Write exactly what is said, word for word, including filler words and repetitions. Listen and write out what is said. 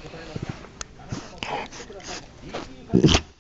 答えました。あなたも答えてください。 ディーピー ファイブ